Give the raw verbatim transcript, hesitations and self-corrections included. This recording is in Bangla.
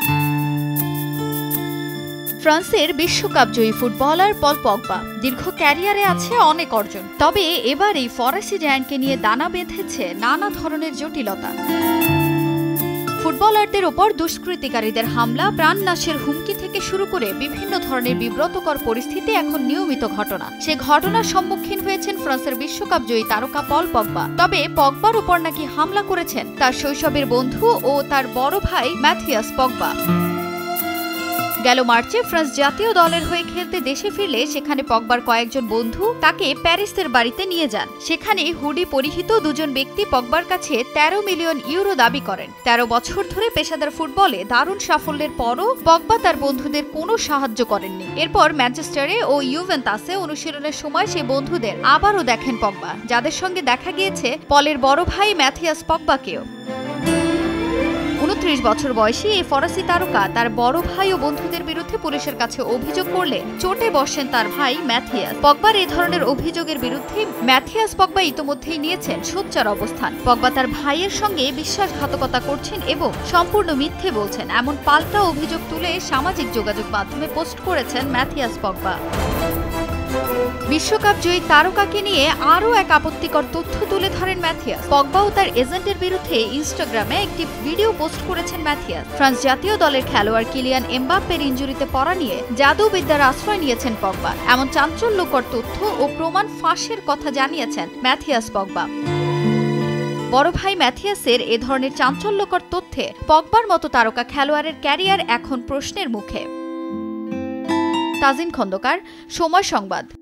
ফ্রান্সের বিশ্বকাপ জয়ী ফুটবলার পল পগবা দীর্ঘ ক্যারিয়ারে আছে অনেক অর্জন, তবে এবার এই ফরাসি জায়ান্টকে নিয়ে দানা বেঁধেছে নানা ধরনের জটিলতা। ফুটবলারদের ওপর দুষ্কৃতিকারীদের হামলা, প্রাণনাশের হুমকি থেকে শুরু করে বিভিন্ন ধরনের বিব্রতকর পরিস্থিতি এখন নিয়মিত ঘটনা। সে ঘটনার সম্মুখীন হয়েছেন ফ্রান্সের বিশ্বকাপ জয়ী তারকা পল পগবা। তবে পগবার উপর নাকি হামলা করেছেন তার শৈশবের বন্ধু ও তার বড় ভাই ম্যাথিয়াস পগবা। গেল মার্চে ফ্রান্স জাতীয় দলের হয়ে খেলতে দেশে ফিরলে সেখানে পগবার কয়েকজন বন্ধু তাকে প্যারিসের বাড়িতে নিয়ে যান। সেখানে হুডি পরিহিত দুজন ব্যক্তি পগবার কাছে তেরো মিলিয়ন ইউরো দাবি করেন। তেরো বছর ধরে পেশাদার ফুটবলে দারুণ সাফল্যের পরও পগবা তার বন্ধুদের কোনো সাহায্য করেননি। এরপর ম্যানচেস্টারে ও ইউভেন্টাসে অনুশীলনের সময় সে বন্ধুদের আবারও দেখেন পগবা, যাদের সঙ্গে দেখা গিয়েছে পলের বড় ভাই ম্যাথিয়াস পগবাকেও। উনত্রিশ বছর বয়সী এই ফরাসি তারকা তার বড় ভাই ও বন্ধুদের বিরুদ্ধে পুলিশের কাছে অভিযোগ করলে চোটে বসেন তার ভাই ম্যাথিয়াস পগবার। এই ধরনের অভিযোগের বিরুদ্ধে ম্যাথিয়াস পগবা ইতোমধ্যেই নিয়েছেন সোচ্চার অবস্থান। পগবা তার ভাইয়ের সঙ্গে বিশ্বাসঘাতকতা করছেন এবং সম্পূর্ণ মিথ্যে বলছেন, এমন পাল্টা অভিযোগ তুলে সামাজিক যোগাযোগ মাধ্যমে পোস্ট করেছেন ম্যাথিয়াস পগবা। বিশ্বকাপ জয়ী তারকাকে নিয়ে আরও এক আপত্তিকর তথ্য তুলে ধরেন ম্যাথিয়াস পগবা ও তার এজেন্টের বিরুদ্ধে ইনস্টাগ্রামে একটি ভিডিও পোস্ট করেছেন ম্যাথিয়াস। ফ্রান্স জাতীয় দলের খেলোয়াড় কিলিয়ান এমবাপ্পের ইনজুরিতে পড়া নিয়ে জাদুবিদ্যার আশ্রয় নিয়েছেন পগবা। এমন চাঞ্চল্যকর তথ্য ও প্রমাণ ফাঁসের কথা জানিয়েছেন ম্যাথিয়াস পগবা। বড় ভাই ম্যাথিয়াসের এ ধরনের চাঞ্চল্যকর তথ্যে পগবার মতো তারকা খেলোয়াড়ের ক্যারিয়ার এখন প্রশ্নের মুখে। তাজিন খন্দকার, সময় সংবাদ।